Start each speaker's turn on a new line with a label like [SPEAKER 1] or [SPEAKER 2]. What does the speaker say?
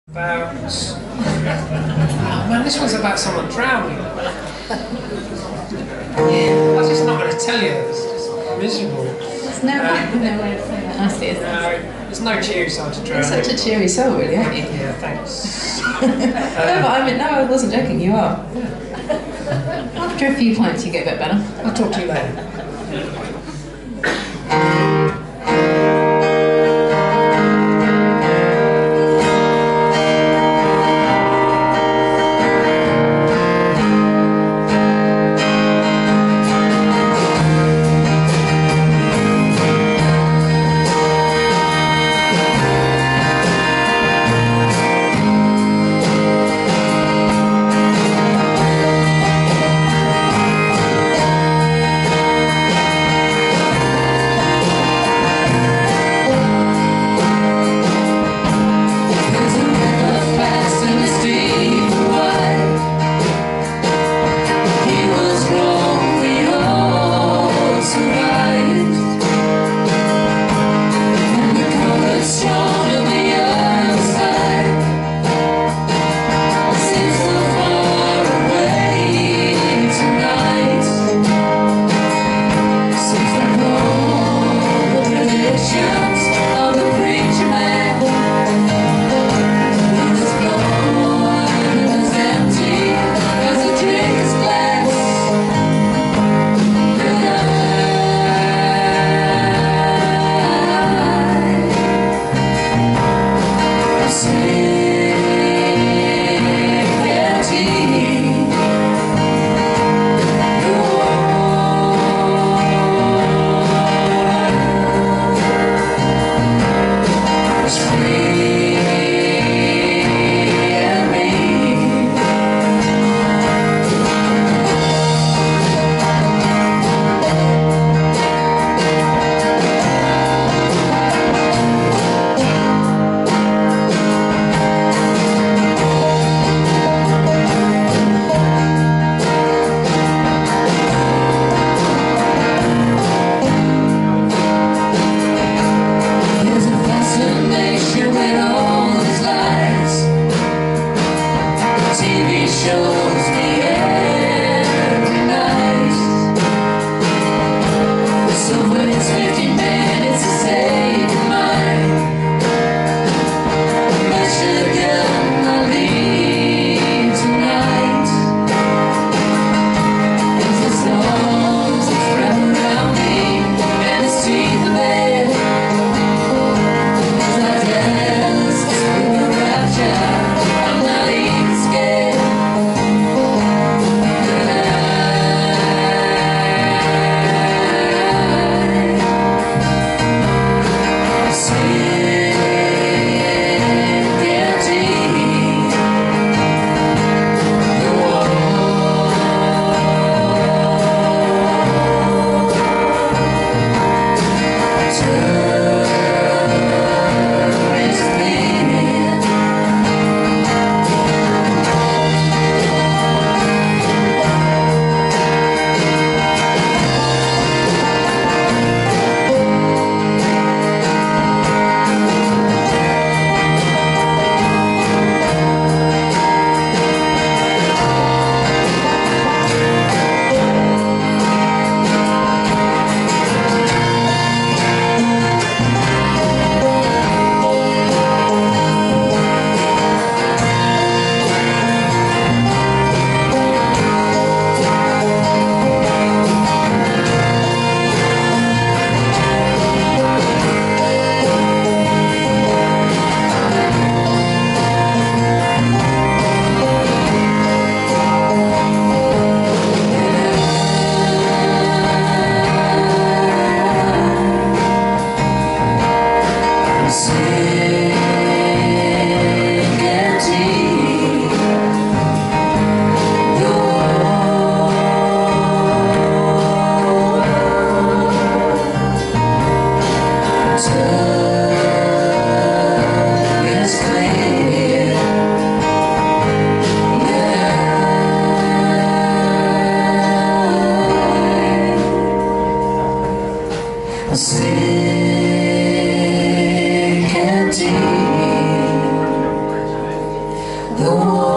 [SPEAKER 1] About... Oh man, this one's about someone drowning. I'm just not going to tell you, it's just miserable.
[SPEAKER 2] There's no way of saying that nicely, is there?
[SPEAKER 1] No, there's no cheery side to drowning.
[SPEAKER 2] You're such a cheery soul, really, aren't you?
[SPEAKER 1] Yeah, thanks.
[SPEAKER 2] No, but I mean, no, I wasn't joking, you are. After a few pints you get a bit better.
[SPEAKER 1] I'll talk to you later.
[SPEAKER 2] The